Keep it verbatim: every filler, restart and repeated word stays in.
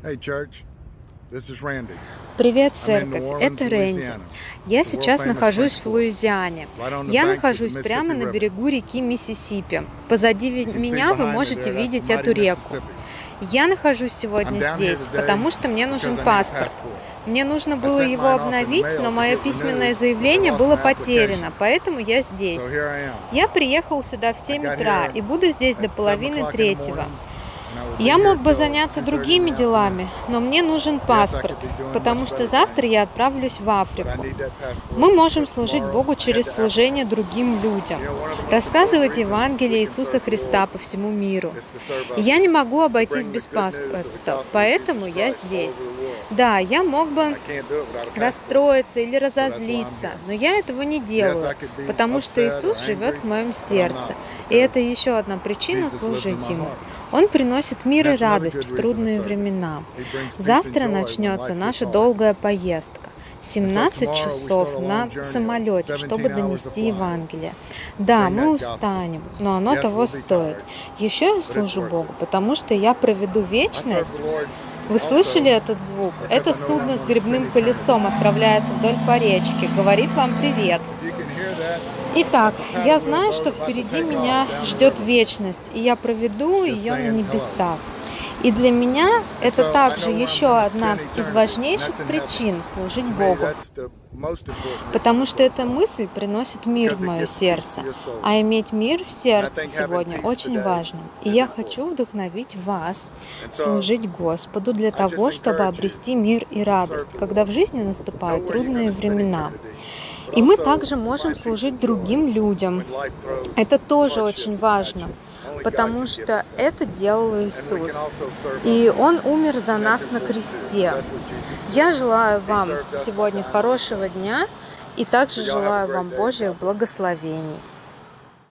Hey, church. This is Randy. Привет, I'm in New церковь, Orleans, это Рэнди. Louisiana. Я The сейчас world-famous нахожусь в French Fork, Луизиане. right on the Я banks of the нахожусь прямо Mississippi на River. берегу реки Миссисипи. Позади ви- You can see меня вы behind me можете there, that's видеть the эту mighty реку. Mississippi. Я нахожусь I'm сегодня down here здесь, today потому что мне because нужен I need a паспорт. passport. Мне нужно I было sent его mine off in the обновить, mail но to мое get письменное renewed, but I заявление lost было my application. потеряно, поэтому я So здесь. here I am. Я приехал сюда в I семь got утра here и буду здесь до at seven половины o'clock in the третьего. morning, and I will be Я here мог бы till заняться two thirty in другими the делами, afternoon. но мне нужен Yes, I паспорт, could be doing потому much что better завтра things, я отправлюсь в but I Африку. need that Мы passport можем because служить tomorrow Богу I head через to Africa. служение другим людям, You know, one of the most important рассказывать reasons Евангелие we can Иисуса serve the Христа Lord по всему миру. is to serve И others, я не могу to обойтись bring the без good news of the паспорта, gospel of поэтому Jesus я Christ all здесь. over the world. Да, я мог бы I can't do it without a passport. расстроиться или So that's why I'm разозлиться, here. но я этого не Yes, I делаю, could be потому что upset or Иисус живет angry, в моем but I'm сердце. not, И это because еще одна причина Jesus lives in служить my Ему. heart. Он приносит мир And и that's another радость good в reason to трудные serve Him. времена. He brings peace and Завтра joy when начнется life gets наша hard. долгая поездка. And so семнадцать tomorrow we часов start a на long journey of самолете, чтобы seventeen hours of донести flying Евангелие. to Да, bring мы that gospel. устанем, но оно Yes, того we'll be стоит. tired, Еще я but it's служу worth Богу, it. потому что я проведу I serve вечность. the Lord Вы слышали also этот звук? because Это I know that I'm судно с going to spend грибным eternity. колесом отправляется вдоль по речке. Говорит вам привет. If you can hear that, Итак, that's the paddle я wheel знаю, boat что about to впереди take меня off down the ждет river. вечность, и я проведу Just ее на saying hello. небесах. И для меня это So I также know where I'm еще going to одна spend из eternity, and важнейших that's in heaven. причин служить To me, Богу. that's the most important reason Потому to что serve эта the Lord, мысль приносит мир because в it мое gives peace сердце. to your soul. А иметь мир в And I сердце think having сегодня peace очень today важно. И is я important. хочу вдохновить вас And so служить Господу для I just того, чтобы encourage you обрести мир и to serve радость, the когда в Lord. жизни Know наступают where you're going трудные to spend времена. eternity, but И мы also также to можем find peace служить and joy другим людям. when life throws Это тоже hardships очень at важно, you. Only God потому can give что us that. это делал And we Иисус. can also serve И others. Он умер за And that's нас на important too. кресте. That's what Jesus Я did. желаю He вам served us by сегодня dying on the хорошего cross. дня и также So y'all have a желаю great вам day. Божьих God bless. благословений.